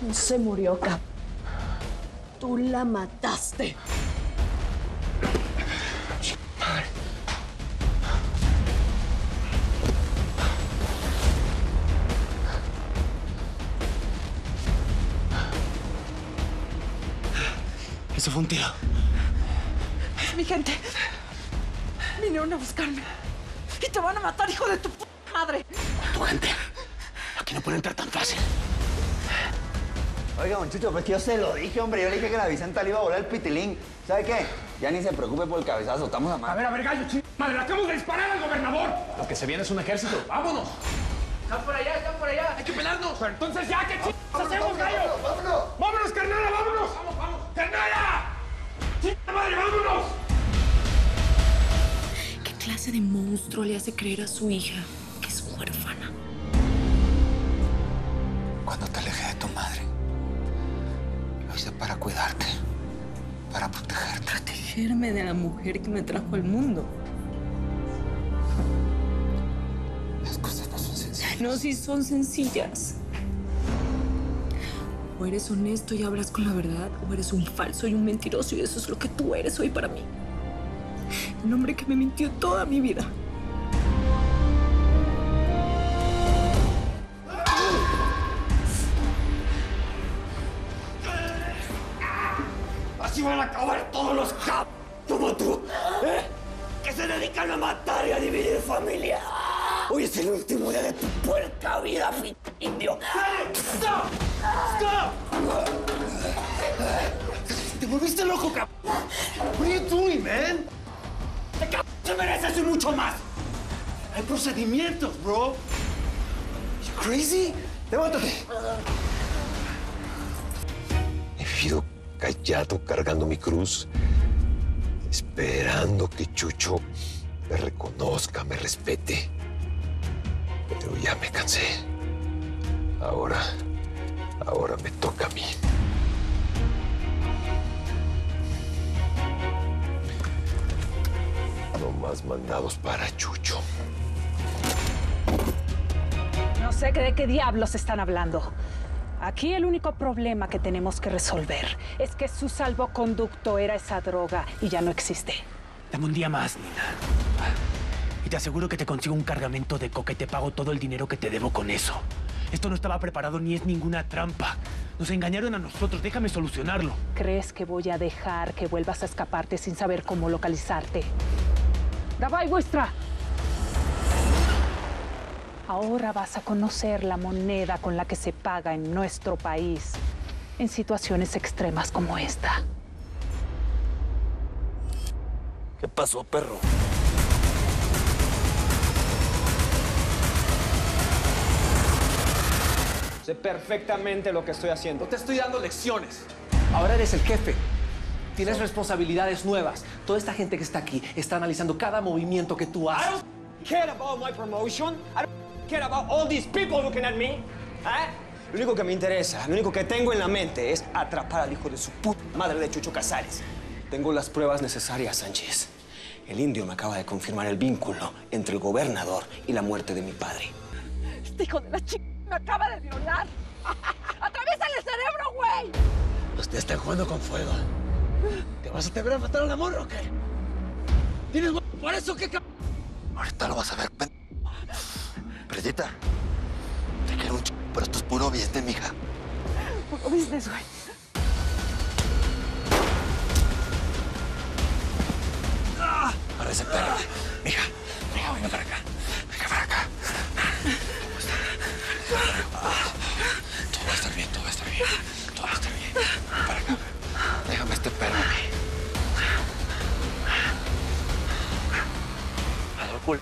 No se murió, Cap. Tú la mataste. Madre. Eso fue un tiro. Mi gente. Vinieron a buscarme. Y te van a matar, hijo de tu madre. Tu gente. Aquí no pueden entrar tan fácil. Oiga, don Chucho, pues que yo se lo dije, hombre. Yo le dije que la Vicenta le iba a volar el pitilín. ¿Sabe qué? Ya ni se preocupe por el cabezazo. Estamos a mano. A ver, gallo, madre, le acabamos de disparar al gobernador. Lo que se viene es un ejército. ¡Vámonos! Están por allá, están por allá. ¡Hay que pelarnos! Pero entonces ya, ¿qué hacemos, gallo? ¡Vámonos! ¡Vámonos, carnala, vámonos! ¡Vamos! ¡Carnala! ¡Chica madre, vámonos! ¿Qué clase de monstruo le hace creer a su hija que es huérfana? Cuando te alejé de tu madre, lo hice para cuidarte, para protegerte. Protegerme de la mujer que me trajo al mundo. Las cosas no son sencillas. No, sí son sencillas. O eres honesto y hablas con la verdad, o eres un falso y un mentiroso, y eso es lo que tú eres hoy para mí. El hombre que me mintió toda mi vida. Así van a acabar todos los cabos como tú, ¿eh? Que se dedican a matar y a dividir familia. Hoy es el último día de tu puerca vida, indio. ¡Stop! ¡Stop! Te volviste loco, cabrón. What are you doing, man? Este cabrón se merece eso y mucho más. Hay procedimientos, bro. You crazy? Levántate. He vivido callado cargando mi cruz, esperando que Chucho me reconozca, me respete. Pero ya me cansé. Ahora me toca a mí. No más mandados para Chucho. No sé de qué diablos están hablando. Aquí el único problema que tenemos que resolver es que su salvoconducto era esa droga y ya no existe. Dame un día más, Nina. Y te aseguro que te consigo un cargamento de coca y te pago todo el dinero que te debo con eso. Esto no estaba preparado ni es ninguna trampa. Nos engañaron a nosotros. Déjame solucionarlo. ¿Crees que voy a dejar que vuelvas a escaparte sin saber cómo localizarte? ¡Davai vuestra! Ahora vas a conocer la moneda con la que se paga en nuestro país en situaciones extremas como esta. ¿Qué pasó, perro? Sé perfectamente lo que estoy haciendo. No te estoy dando lecciones. Ahora eres el jefe. Tienes responsabilidades nuevas. Toda esta gente que está aquí está analizando cada movimiento que tú I haces. don't care about my promotion. I don't care about all these people looking at me. Lo único que me interesa, lo único que tengo en la mente es atrapar al hijo de su puta madre de Chucho Casares. Tengo las pruebas necesarias, Sánchez. El indio me acaba de confirmar el vínculo entre el gobernador y la muerte de mi padre. Este hijo de la chica me acaba de violar. ¡Atraviésale el cerebro, güey! Usted está jugando con fuego. ¿Te vas a atrever a matar al amor o qué? ¿Tienes huevo por eso qué Ahorita lo vas a ver, Predita, te quiero un pero esto es puro business, mija. Puro business, güey. Para ese perro. Mija, venga para acá. Venga para acá. Todo va a estar bien, todo va a estar bien. Todo va a estar bien. Ven para acá. Déjame este perro a mí. Adolfo.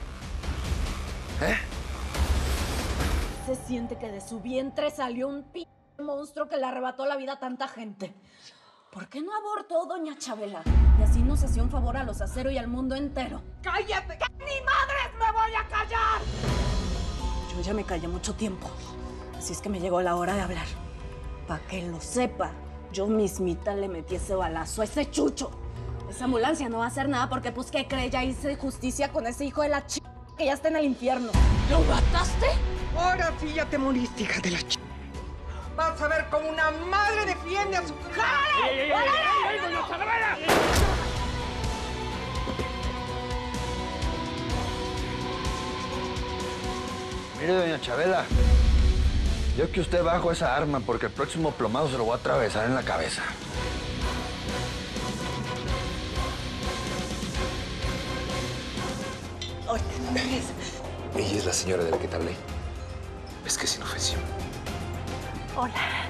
Se siente que de su vientre salió un monstruo que le arrebató la vida a tanta gente. ¿Por qué no abortó doña Chabela? Y así nos hacía un favor a los Acero y al mundo entero. ¡Cállate! ¡Que ni madres me voy a callar! Yo ya me callé mucho tiempo. Así es que me llegó la hora de hablar. Para que lo sepa, yo mismita le metí ese balazo a ese Chucho. Esa ambulancia no va a hacer nada porque, pues, ¿qué cree? Ya hice justicia con ese hijo de la ch... que ya está en el infierno. ¿Lo mataste? Ahora sí ya te moriste, hija de la ch... Vas a ver cómo una madre defiende a su hija. ¡Ey, doña Chabela! Mire, doña Chabela, yo que usted bajo esa arma porque el próximo plomado se lo voy a atravesar en la cabeza. Oye, Ella es la señora de la que te hablé. Es que es inofensiva. Hola.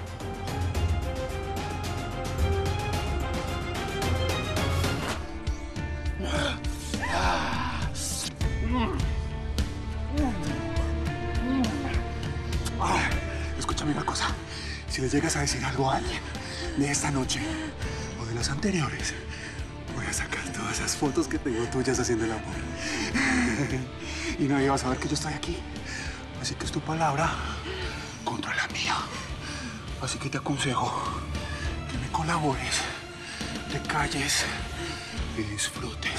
Escúchame una cosa. Si le llegas a decir algo a alguien de esta noche o de las anteriores, voy a sacar todas esas fotos que tengo tuyas haciendo el amor. Y nadie va a saber que yo estoy aquí. Así que es tu palabra contra la mía. Así que te aconsejo que me colabores, te calles y disfrutes.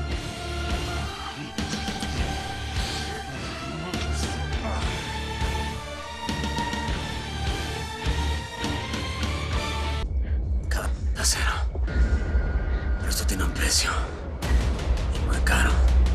Acero. Pero esto tiene un precio. Y muy caro.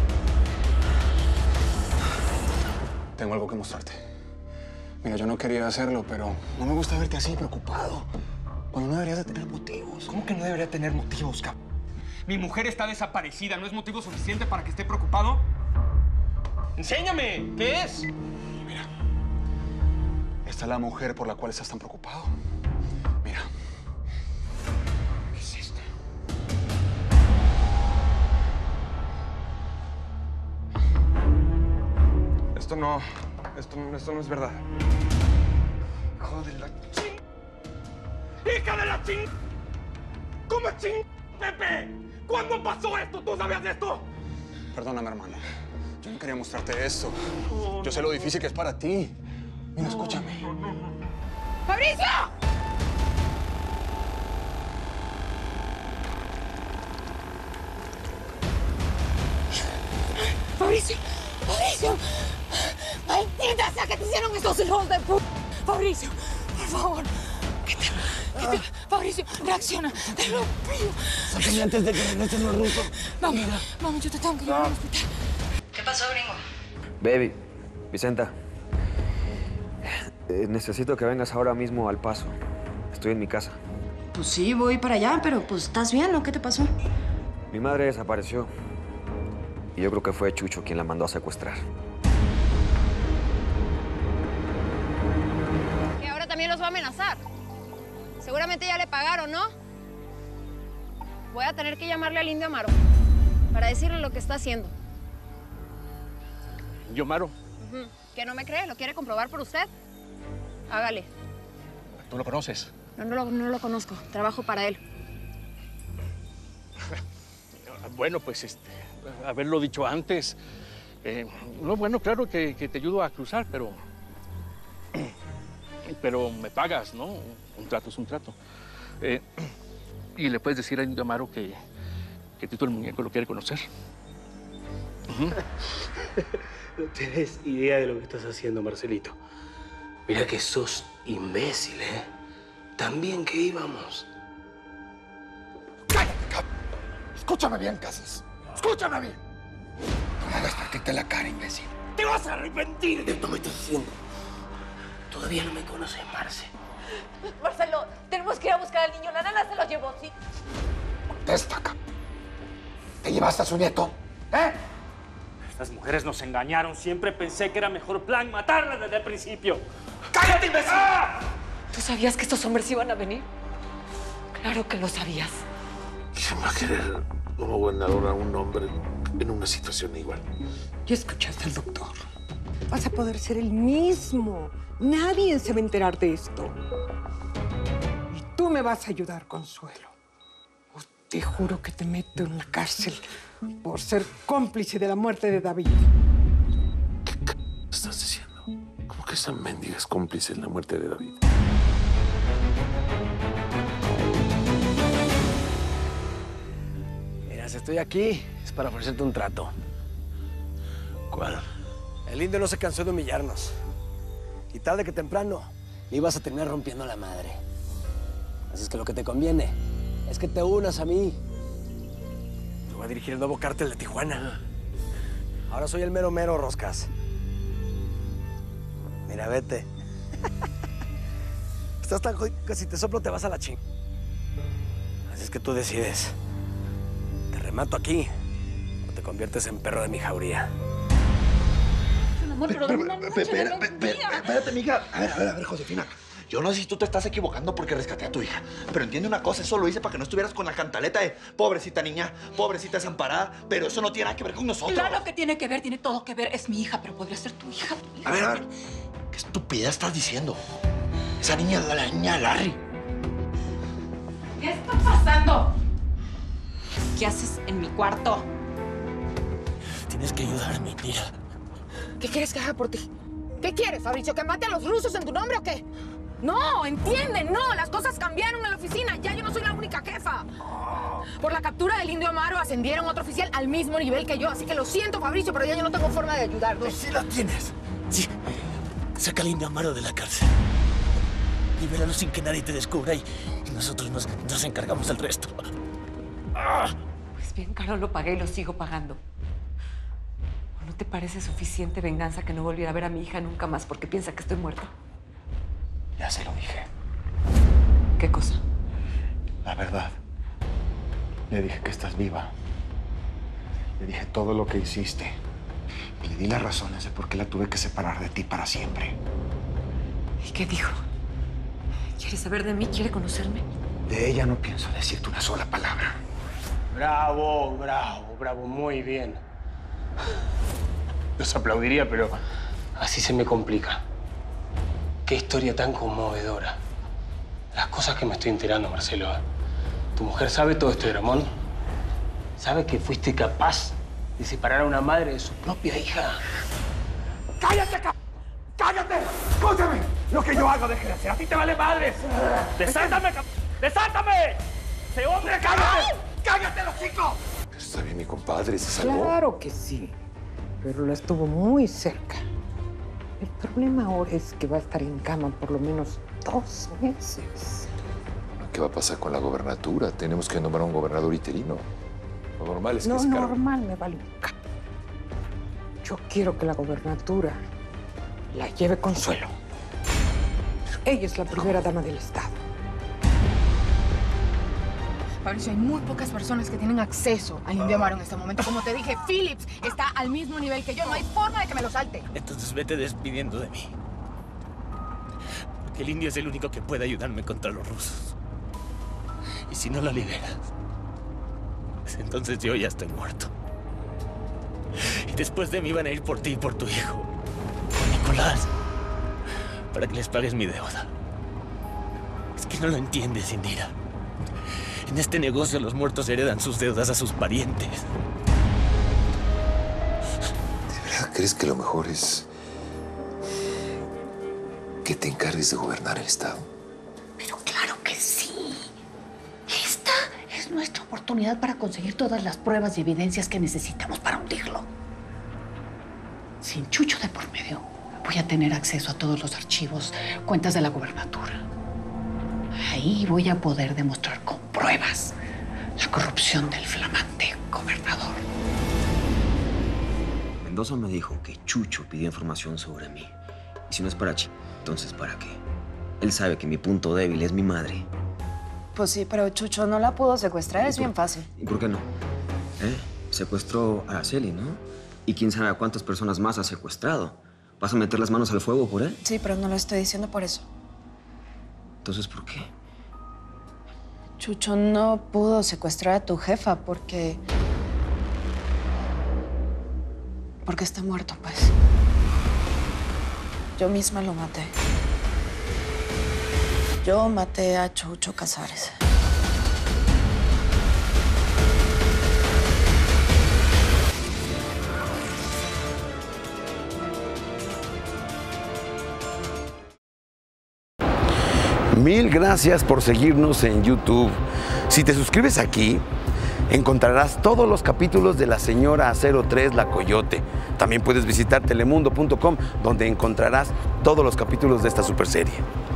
Tengo algo que mostrarte. Mira, yo no quería hacerlo, pero no me gusta verte así, preocupado. Cuando no deberías de tener motivos. ¿Cómo que no debería tener motivos, cabrón? Mi mujer está desaparecida. ¿No es motivo suficiente para que esté preocupado? ¡Enséñame! ¿Qué es? Mira, esta es la mujer por la cual estás tan preocupado. Mira. ¿Qué es esto? Esto no es verdad. Hijo de la ching... ¡Hija de la ching... ¿Cómo ching... Pepe? ¿Cuándo pasó esto? ¿Tú sabías de esto? Perdóname, hermano. Yo no quería mostrarte esto. Yo sé lo difícil que es para ti. Mira, escúchame. ¡Fabricio! ¡Fabricio! ¡Fabricio! ¡Maldita sea que te hicieron estos hijos de puta! ¡Fabricio! Por favor. Fabricio, reacciona. Te lo pido. Sáquenme antes de que regresen los rusos. Vamos, yo te tengo que llevar al hospital. ¿Qué pasó, gringo? Baby, Vicenta. Necesito que vengas ahora mismo al Paso. Estoy en mi casa. Pues sí, voy para allá, pero pues ¿estás bien o qué te pasó? Mi madre desapareció. Y yo creo que fue Chucho quien la mandó a secuestrar. Que ahora también los va a amenazar. Seguramente ya le pagaron, ¿no? Voy a tener que llamarle al Indio Amaro para decirle lo que está haciendo. ¿Indio Amaro? ¿Que no me cree? ¿Lo quiere comprobar por usted? Hágale. ¿Tú lo conoces? No lo conozco. Trabajo para él. Bueno, pues haberlo dicho antes. No, bueno, claro que te ayudo a cruzar, pero me pagas, ¿no? Un trato es un trato. Y le puedes decir a Indio Amaro que Tito el Muñeco lo quiere conocer. No tienes idea de lo que estás haciendo, Marcelito. Mira que sos imbécil, ¿eh? También que íbamos. ¡Cállate, cabrón! Escúchame bien, Casas. Escúchame bien. No me hagas partirte la cara, imbécil. ¡Te vas a arrepentir de esto que estás haciendo! Todavía no me conoces, Marce. Marcelo, tenemos que ir a buscar al niño. La nana se lo llevó, ¿sí? Destaca. ¿Te llevaste a su nieto? ¿Eh? Estas mujeres nos engañaron. Siempre pensé que era mejor plan matarla desde el principio. ¡Cállate, imbécil! ¿Tú sabías que estos hombres iban a venir? Claro que lo sabías. ¿Quién va a querer como gobernador a un hombre en una situación igual? Ya escuchaste al doctor. Vas a poder ser el mismo. Nadie se va a enterar de esto. Y tú me vas a ayudar, Consuelo. Te juro que te meto en la cárcel por ser cómplice de la muerte de David. ¿Qué estás diciendo? ¿Cómo que esa mendiga es cómplice en la muerte de David? Mira, si estoy aquí es para ofrecerte un trato. ¿Cuál? El indio no se cansó de humillarnos. Y tarde que temprano le ibas a terminar rompiendo la madre. Así es que lo que te conviene es que te unas a mí. Te voy a dirigir el nuevo cártel de Tijuana. Ahora soy el mero mero, Roscas. Mira, vete. Estás tan jodido que si te soplo te vas a la ching. Así es que tú decides. ¿Te remato aquí o te conviertes en perro de mi jauría? Espérate, mija. A ver, Josefina. Yo no sé si tú te estás equivocando porque rescaté a tu hija. Pero entiende una cosa, eso lo hice para que no estuvieras con la cantaleta de pobrecita niña, pobrecita desamparada. Pero eso no tiene nada que ver con nosotros. Claro que tiene que ver, tiene todo que ver. Es mi hija, pero podría ser tu hija. A ver. ¿Qué estupidez estás diciendo? Esa niña es la niña de Larry. ¿Qué está pasando? ¿Qué haces en mi cuarto? Tienes que ayudarme, Indira. ¿Qué quieres que haga por ti? ¿Qué quieres, Fabricio? ¿Que mate a los rusos en tu nombre o qué? No, entienden, no. Las cosas cambiaron en la oficina. Ya yo no soy la única jefa. Por la captura del Indio Amaro ascendieron a otro oficial al mismo nivel que yo. Así que lo siento, Fabricio, pero ya yo no tengo forma de ayudarlos. Sí la tienes. Sí. Saca al Indio Amaro de la cárcel. Libéralo sin que nadie te descubra y nosotros nos encargamos del resto. Pues bien, caro lo pagué y lo sigo pagando. ¿No te parece suficiente venganza que no volviera a ver a mi hija nunca más porque piensa que estoy muerta? Ya se lo dije. ¿Qué cosa? La verdad. Le dije que estás viva. Le dije todo lo que hiciste. Y le di las razones de por qué la tuve que separar de ti para siempre. ¿Y qué dijo? ¿Quiere saber de mí? ¿Quiere conocerme? De ella no pienso decirte una sola palabra. Bravo, bravo, bravo. Muy bien. Los aplaudiría, pero así se me complica. Qué historia tan conmovedora. Las cosas que me estoy enterando, Marcelo. ¿Tu mujer sabe todo este dramón? ¿Sabe que fuiste capaz de separar a una madre de su propia hija? ¡Cállate, ¡cállate! ¡Escúchame! Lo que yo hago, deje de hacer. ¡A ti te vale madres! ¡Desátame, ¡desátame! ¡Ese hombre, cállate! ¡Cállate, los chicos! Está bien, mi compadre, se salvó. Claro que sí, pero la estuvo muy cerca. El problema ahora es que va a estar en cama por lo menos 2 meses. ¿Qué va a pasar con la gobernatura? Tenemos que nombrar un gobernador interino. Lo normal es que No, se cargue. normal me vale un c***. Yo quiero que la gobernatura la lleve Consuelo. Ella es la primera dama del Estado. Fabricio, hay muy pocas personas que tienen acceso al Indio Amaro en este momento. Como te dije, Phillips está al mismo nivel que yo. No hay forma de que me lo salte. Entonces vete despidiendo de mí. Porque el indio es el único que puede ayudarme contra los rusos. Y si no lo liberas, pues entonces yo ya estoy muerto. Y después de mí van a ir por ti y por tu hijo, por Nicolás, para que les pagues mi deuda. Es que no lo entiendes, Indira. En este negocio los muertos heredan sus deudas a sus parientes. ¿De verdad crees que lo mejor es que te encargues de gobernar el Estado? Pero claro que sí. Esta es nuestra oportunidad para conseguir todas las pruebas y evidencias que necesitamos para hundirlo. Sin Chucho de por medio, voy a tener acceso a todos los archivos, cuentas de la gobernatura. Ahí voy a poder demostrar con pruebas la corrupción del flamante gobernador. Mendoza me dijo que Chucho pidió información sobre mí. Y si no es para entonces ¿para qué? Él sabe que mi punto débil es mi madre. Pues sí, pero Chucho no la pudo secuestrar, es bien fácil. ¿Y por qué no? Secuestró a Araceli, ¿no? Y quién sabe a cuántas personas más ha secuestrado. ¿Vas a meter las manos al fuego por él? Sí, pero no lo estoy diciendo por eso. Entonces, ¿por qué? Chucho no pudo secuestrar a tu jefa porque está muerto, pues. Yo misma lo maté. Yo maté a Chucho Casares. Mil gracias por seguirnos en YouTube. Si te suscribes aquí, encontrarás todos los capítulos de La Señora 03 La Coyote. También puedes visitar telemundo.com, donde encontrarás todos los capítulos de esta superserie.